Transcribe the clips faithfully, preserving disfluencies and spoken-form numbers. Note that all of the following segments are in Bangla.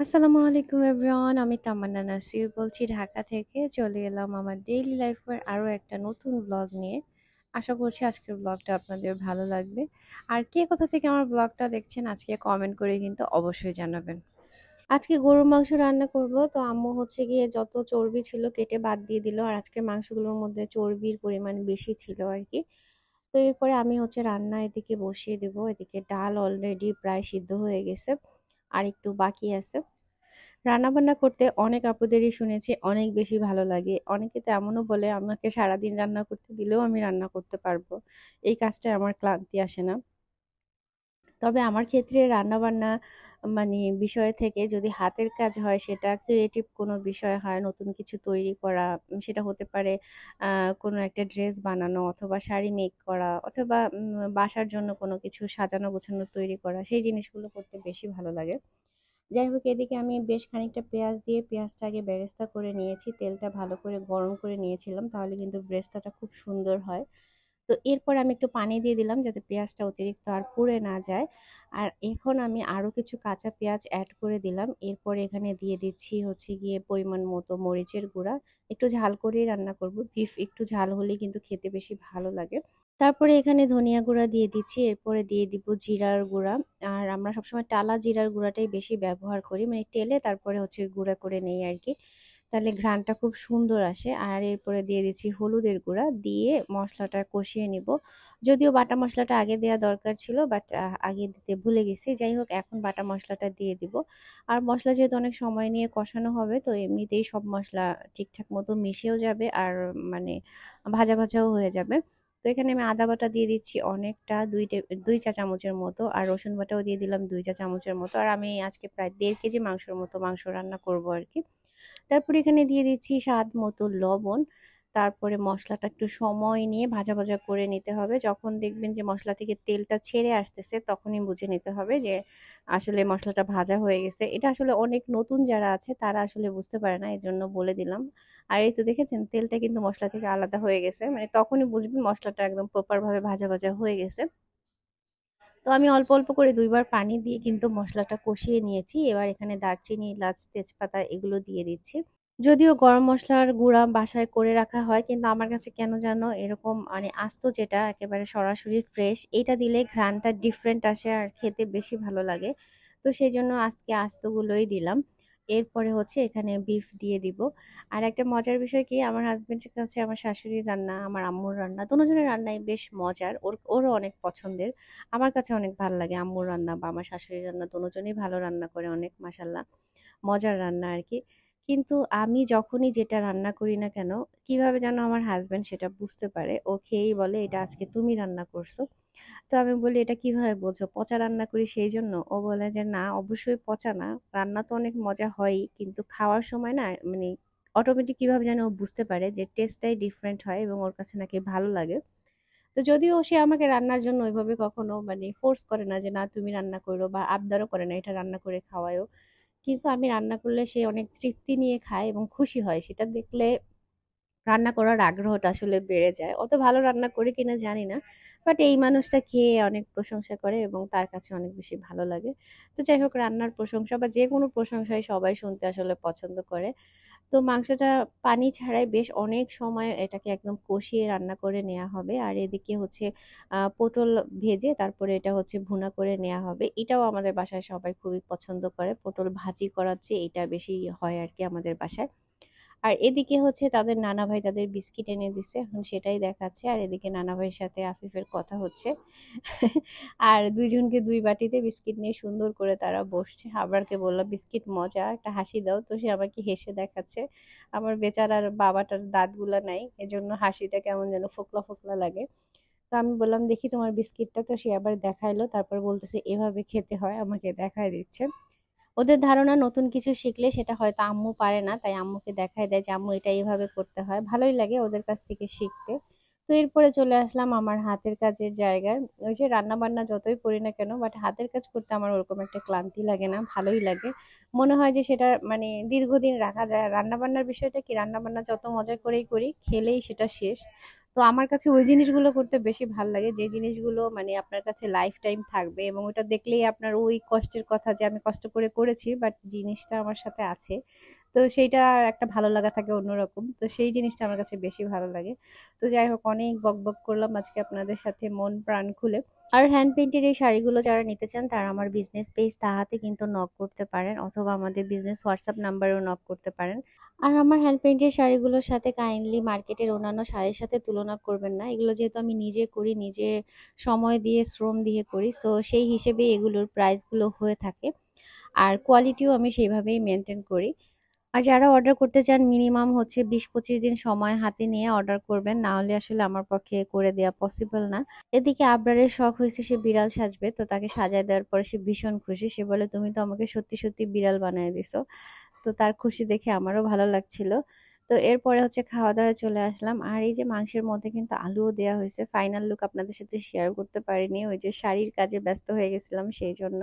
আসসালামু আলাইকুম এভরিওয়ান। আমি তামান্না নাসির বলছি ঢাকা থেকে। চলে এলাম আমার ডেইলি লাইফের আরো একটা নতুন ব্লগ নিয়ে। আশা করছি আজকের ব্লগটা আপনাদের ভালো লাগবে। আর কে কোথা থেকে আমার ব্লগটা দেখছেন আজকে কমেন্ট করে কিন্তু অবশ্যই জানাবেন। আজকে গরুর মাংস রান্না করব। তো আম্মু হচ্ছে গিয়ে যত চর্বি ছিল কেটে বাদ দিয়ে দিল। আর আজকের মাংসগুলোর মধ্যে চর্বির পরিমাণ বেশি ছিল আর কি। তো এরপরে আমি হচ্ছে রান্না এদিকে বসিয়ে দেব। এদিকে ডাল অলরেডি প্রায় সিদ্ধ হয়ে গেছে, আর একটু বাকি আছে। রান্নাবান্না করতে অনেক আপুদেরই শুনেছি অনেক বেশি ভালো লাগে। অনেকে তো এমনও বলে আমাকে সারাদিন রান্না করতে দিলেও আমি রান্না করতে পারবো। এই কাজটায় আমার ক্লান্তি আসে না। তবে আমার ক্ষেত্রে রান্নাবান্না মানে বিষয় থেকে যদি হাতের কাজ হয়, সেটা ক্রিয়েটিভ কোনো বিষয় হয়, নতুন কিছু তৈরি করা, উম, সেটা হতে পারে আহ কোনো একটা ড্রেস বানানো অথবা শাড়ি মেক করা অথবা উম, বাসার জন্য কোনো কিছু সাজানো গোছানো তৈরি করা, সেই জিনিসগুলো করতে বেশি ভালো লাগে। যাই হোক, এদিকে আমি বেশ খানিকটা পেঁয়াজ দিয়ে পেঁয়াজটা আগে বেরেস্তা করে নিয়েছি, তেলটা ভালো করে গরম করে নিয়েছিলাম, তাহলে কিন্তু বেরেস্তাটা খুব সুন্দর হয়। তো এরপর আমি একটু পানি দিয়ে দিলাম যাতে পেঁয়াজটা অতিরিক্ত আর পুড়ে না যায়। আর এখন আমি আরো কিছু কাঁচা পেঁয়াজ অ্যাড করে দিলাম। এরপর এখানে দিয়ে দিচ্ছি হচ্ছে গিয়ে পরিমাণ মতো মরিচের গুঁড়া। একটু ঝাল করেই রান্না করব, বিফ একটু ঝাল হলে কিন্তু খেতে বেশি ভালো লাগে। তারপরে এখানে ধনিয়া গুঁড়া দিয়ে দিচ্ছি, এরপরে দিয়ে দিব জিরার গুঁড়া। আর আমরা সবসময় টালা জিরার গুঁড়াটাই বেশি ব্যবহার করি, মানে টেলে তারপরে হচ্ছে গুঁড়া করে নেই আর কি। তাহলে ঘ্রাণটা খুব সুন্দর আসে। আর এরপরে দিয়ে দিচ্ছি হলুদের গুঁড়া, দিয়ে মশলাটা কষিয়ে নিব। যদিও বাটা মশলাটা আগে দেওয়া দরকার ছিল, বাট আগে দিতে ভুলে গেছি। যাই হোক, এখন বাটা মশলাটা দিয়ে দিব। আর মশলা যেহেতু অনেক সময় নিয়ে কষানো হবে, তো এমনিতেই সব মশলা ঠিকঠাক মতো মিশেও যাবে, আর মানে ভাজা ভাজাও হয়ে যাবে। তো এখানে আমি আদা বাটা দিয়ে দিচ্ছি অনেকটা, দুই টে দুই চা চামচের মতো, আর রসুন বাটাও দিয়ে দিলাম দুই চা চামচের মতো। আর আমি আজকে প্রায় দেড় কেজি মাংসের মতো মাংস রান্না করব আর কি। তারপরে এখানে দিয়ে দিচ্ছি স্বাদ মতো লবণ। তারপরে মশলাটা একটু সময় নিয়ে ভাজা ভাজা করে নিতে হবে। যখন দেখবেন যে মশলা থেকে তেলটা ছেড়ে আসতেছে, তখনই বুঝে নিতে হবে যে আসলে মশলাটা ভাজা হয়ে গেছে। এটা আসলে অনেক নতুন যারা আছে তারা আসলে বুঝতে পারে না, এই জন্য বলে দিলাম। আর এই তো দেখেছেন তেলটা কিন্তু মশলা থেকে আলাদা হয়ে গেছে, মানে তখনই বুঝবেন মশলাটা একদম প্রপার ভাবে ভাজা ভাজা হয়ে গেছে। তো আমি অল্প অল্প করে দুইবার পানি দিয়ে কিন্তু মশলাটা কষিয়ে নিয়েছি। এবার এখানে দারচিনি, এলাচ, তেজপাতা এগুলো দিয়ে দিচ্ছি। যদিও গরম মসলার গুঁড়া বাসায় করে রাখা হয়, কিন্তু আমার কাছে কেন যেন এরকম মানে আস্ত যেটা একেবারে সরাসরি ফ্রেশ, এটা দিলে ঘ্রাণটা ডিফারেন্ট আসে আর খেতে বেশি ভালো লাগে। তো সেই জন্য আজকে আস্তগুলোই দিলাম। এরপরে হচ্ছে এখানে বিফ দিয়ে দিব। আর একটা মজার বিষয় কি, আমার হাজবেন্ডের কাছে আমার শাশুড়ির রান্না, আমার আম্মুর রান্না, দুজনের রান্নাই বেশ মজার, ওর ওরও অনেক পছন্দের। আমার কাছে অনেক ভালো লাগে আম্মুর রান্না বা আমার শাশুড়ির রান্না, দুজনেই ভালো রান্না করে অনেক, মাশাল্লাহ, মজার রান্না আর কি। কিন্তু আমি যখনই যেটা রান্না করি না কেন, কিভাবে যেন আমার হাজবেন্ড সেটা বুঝতে পারে, ও খেয়েই বলে এটা আজকে তুমি রান্না করছো। তো আমি বলি এটা কিভাবে বোঝো, পচা রান্না করি সেই জন্য? ও বলে যে না, অবশ্যই পচা না, রান্না তো অনেক মজা হয়ই, কিন্তু খাওয়ার সময় না মানে অটোমেটিক কিভাবে যেন ও বুঝতে পারে যে টেস্টটাই ডিফারেন্ট হয় এবং ওর কাছে নাকি ভালো লাগে। তো যদিও সে আমাকে রান্নার জন্য ওইভাবে কখনো মানে ফোর্স করে না যে না তুমি রান্না করো, বা আবদারও করে না এটা রান্না করে খাওয়ায়ও, কিন্তু আমি রান্না করলে সে অনেক তৃপ্তি নিয়ে খায় এবং খুশি হয়। সেটা দেখলে রান্না করার আগ্রহটা আসলে বেড়ে যায়। অত ভালো রান্না করি কিনা জানি না, বাট এই মানুষটা খেয়ে অনেক প্রশংসা করে এবং তার কাছে অনেক বেশি ভালো লাগে। তো যাই হোক, রান্নার প্রশংসা বা যে কোনো প্রশংসাই সবাই শুনতে আসলে পছন্দ করে। তো মাংসটা পানি ছাড়াই বেশ অনেক সময় এটাকে একদম কষিয়ে রান্না করে নেওয়া হবে। আর এদিকে হচ্ছে আহ পটল ভেজে তারপরে এটা হচ্ছে ভুনা করে নেওয়া হবে। এটাও আমাদের বাসায় সবাই খুবই পছন্দ করে, পটল ভাজি করার চেয়ে এটা বেশি হয় আর কি আমাদের বাসায়। আর এদিকে হচ্ছে তাদের নানা ভাই তাদের বিস্কিট এনে দিছে, এখন সেটাই দেখাচ্ছে। আর এদিকে নানা ভাইয়ের সাথে আফিফের কথা হচ্ছে। আর দুইজনকে দুই বাটিতে বিস্কিট নিয়ে সুন্দর করে তারা বসছে। আবরারকে বললাম বিস্কিট মজা, একটা হাসি দাও, তো সে আমাকে হেসে দেখাচ্ছে। আমার বেচারার বাবাটার দাঁতগুলা নাই, এজন্য হাসিটা কেমন যেন ফোকলা ফোকলা লাগে। তো আমি বললাম দেখি তোমার বিস্কিটটা, তো সে আবার দেখাইলো, তারপর বলতেছে এভাবে খেতে হয়, আমাকে দেখায় দিচ্ছে। ওদের ধারণা নতুন কিছু শিখলে সেটা হয়তো আম্মু পারে না, তাই আম্মুকে দেখায় দেয় যে আম্মু এটা এইভাবে করতে হয়। ভালোই লাগে ওদের কাছ থেকে শিখতে। তো এরপরে চলে আসলাম আমার হাতের কাজের জায়গায়। ওই যে রান্না বান্না যতই করি না কেন, বাট হাতের কাজ করতে আমার ওরকম একটা ক্লান্তি লাগে না, ভালোই লাগে। মনে হয় যে সেটা মানে দীর্ঘদিন রাখা যায়। রান্না বান্নার বিষয়টা কি, রান্না বান্না যত মজা করেই করি, খেলেই সেটা শেষ। তো আমার কাছে ওই জিনিসগুলো করতে বেশি ভাল লাগে, যে জিনিসগুলো মানে আপনার কাছে লাইফ টাইম থাকবে এবং ওটা দেখলেই আপনার ওই কষ্টের কথা, যে আমি কষ্ট করে করেছি বাট জিনিসটা আমার সাথে আছে। তো সেইটা একটা ভালো লাগা থাকে অন্যরকম। তো সেই জিনিসটা আমার কাছে বেশি ভালো লাগে। তো যাই হোক, অনেক বকবক করলাম আজকে আপনাদের সাথে মন প্রাণ খুলে। আর হ্যান্ড পেইন্টের এই শাড়িগুলো যারা নিতে চান তারা আমার বিজনেস পেজ তাহাতে কিন্তু নক করতে পারেন, অথবা আমাদের বিজনেস হোয়াটসঅ্যাপ নাম্বারেও নক করতে পারেন। আর আমার হ্যান্ড পেইন্টের শাড়িগুলোর সাথে কাইন্ডলি মার্কেটের অন্যান্য শাড়ির সাথে তুলনা করবেন না। এগুলো যেহেতু আমি নিজে করি, নিজে সময় দিয়ে শ্রম দিয়ে করি, সো সেই হিসেবে এগুলোর প্রাইসগুলো হয়ে থাকে। আর কোয়ালিটিও আমি সেইভাবেই মেনটেন করি। আর যারা অর্ডার করতে চান মিনিমাম হচ্ছে বিশ পঁচিশ দিন সময় হাতে নিয়ে অর্ডার করবেন, না হলে আসলে আমার পক্ষে করে দেওয়া পসিবল না। এদিকে আবরারের শখ হয়েছে সে বিড়াল সাজবে, তো তাকে সাজায় দেওয়ার পরে সে ভীষণ খুশি। সে বলে তুমি তো আমাকে সত্যি সত্যি বিড়াল বানিয়ে দিছো। তো তার খুশি দেখে আমারও ভালো লাগছিল। তো এরপরে হচ্ছে খাওয়া দাওয়ায় চলে আসলাম। আর এই যে মাংসের মধ্যে কিন্তু আলুও দেওয়া হয়েছে, ফাইনাল লুক আপনাদের সাথে শেয়ার করতে পারিনি, ওই যে শাড়ির কাজে ব্যস্ত হয়ে গেছিলাম সেই জন্য।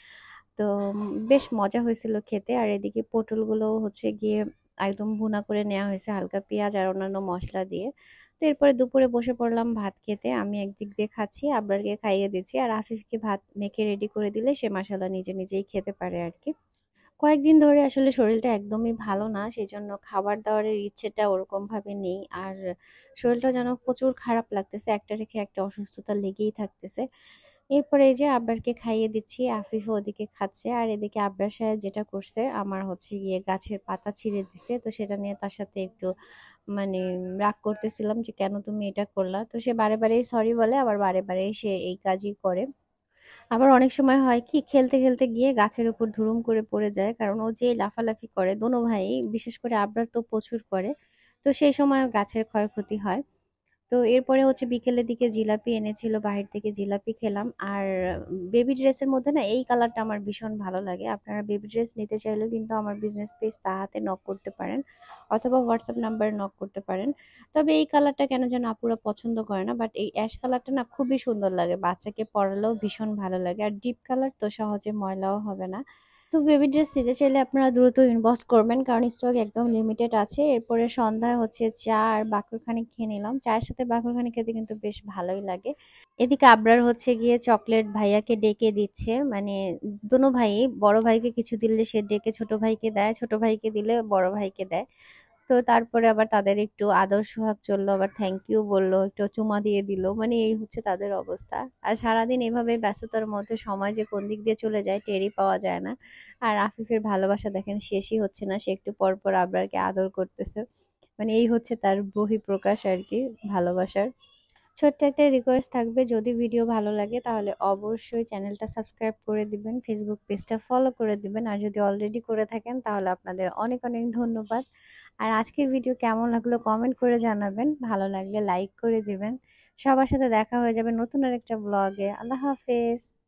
তো উম, বেশ মজা হয়েছিল খেতে। আর এদিকে পটলগুলো হচ্ছে গিয়ে একদম ভুনা করে নেওয়া হয়েছে হালকা পেঁয়াজ আর অন্যান্য মশলা দিয়ে। তো এরপরে দুপুরে বসে পড়লাম ভাত খেতে। আমি একদিক দিয়ে খাচ্ছি, আব্রারকে খাইয়ে দিচ্ছি, আর আফিফকে ভাত মেখে রেডি করে দিলে সে মাসাল্লাহ নিজে নিজেই খেতে পারে আর কি। কয়েকদিন ধরে আসলে শরীরটা একদমই ভালো না, সেজন্য খাবার দাবারের ইচ্ছেটা ওরকম ভাবে নেই। আর শরীরটা যেন প্রচুর খারাপ লাগতেছে, একটা রেখে একটা অসুস্থতা লেগেই থাকতেছে। এরপরে এই যে আব্বারকে খাইয়ে দিচ্ছি, আফিফও ওদিকে খাচ্ছে। আর এদিকে আব্বার সাহেব যেটা করছে, আমার হচ্ছে গিয়ে গাছের পাতা ছিঁড়ে দিছে, তো সেটা নিয়ে তার সাথে একটু মানে রাগ করতেছিলাম যে কেন তুমি এটা করলা। তো সে বারে বারেই সরি বলে, আবার বারে বারেই সে এই কাজই করে। আবার অনেক সময় হয় কি, খেলতে খেলতে গিয়ে গাছের উপর ধুরুম করে পড়ে যায়, কারণ ও যে লাফালাফি করে দোনো ভাই, বিশেষ করে আবরার তো প্রচুর করে। তো সেই সময় গাছের ক্ষয়ক্ষতি হয়। তো এরপরে হচ্ছে বিকেলের দিকে জিলাপি এনেছিল বাহির থেকে, জিলাপি খেলাম। আর বেবি ড্রেসের মধ্যে না এই কালারটা আমার ভীষণ ভালো লাগে। আপনারা বেবি ড্রেস নিতে চাইলেও কিন্তু আমার বিজনেস পেজ তাহাতে নক করতে পারেন, অথবা হোয়াটসঅ্যাপ নাম্বারে নক করতে পারেন। তবে এই কালারটা কেন যেন আপুরা পছন্দ করে না, বাট এই অ্যাশ কালারটা না খুবই সুন্দর লাগে, বাচ্চাকে পরালেও ভীষণ ভালো লাগে। আর ডিপ কালার তো সহজে ময়লাও হবে না। তো বেবি ড্রেস নিতে চাইলে আপনারা দ্রুত ইনবক্স করবেন, কারণ স্টক একদম লিমিটেড আছে। এরপরে সন্ধ্যায় হচ্ছে চা আর বাকরখানি খেয়ে নিলাম। চায়ের সাথে বাকরখানি খেতে কিন্তু বেশ ভালোই লাগে। এদিকে আবরার হচ্ছে গিয়ে চকলেট ভাইয়াকে ডেকে দিচ্ছে, মানে দোনো ভাই, বড় ভাইকে কিছু দিলে সে ডেকে ছোট ভাইকে দেয়, ছোট ভাইকে দিলে বড় ভাইকে দেয়। তো তারপরে আবার তাদের একটু আদর সোহাগ চললো, আবার থ্যাংক ইউ বললো, একটু চুমা দিয়ে দিল, মানে এই হচ্ছে তাদের অবস্থা। আর সারাদিন এভাবে ব্যস্ততার মধ্যে সময় যে কোন দিক দিয়ে চলে যায় টেরই পাওয়া যায় না। আর আফিফের ভালোবাসা দেখেন শেষই হচ্ছে না, সে একটু পর পর আবরারকে আদর করতেছে, মানে এই হচ্ছে তার বহিঃপ্রকাশ আর কি ভালোবাসার। ছোট্ট একটা রিকোয়েস্ট থাকবে, যদি ভিডিও ভালো লাগে তাহলে অবশ্যই চ্যানেলটা সাবস্ক্রাইব করে দিবেন, ফেসবুক পেজটা ফলো করে দিবেন। আর যদি অলরেডি করে থাকেন তাহলে আপনাদের অনেক অনেক ধন্যবাদ। আর আজকের ভিডিও কেমন লাগলো কমেন্ট করে জানাবেন, ভালো লাগলে লাইক করে দিবেন। সবার সাথে দেখা হয়ে যাবে নতুন আরেকটা ব্লগে। আল্লাহ হাফেজ।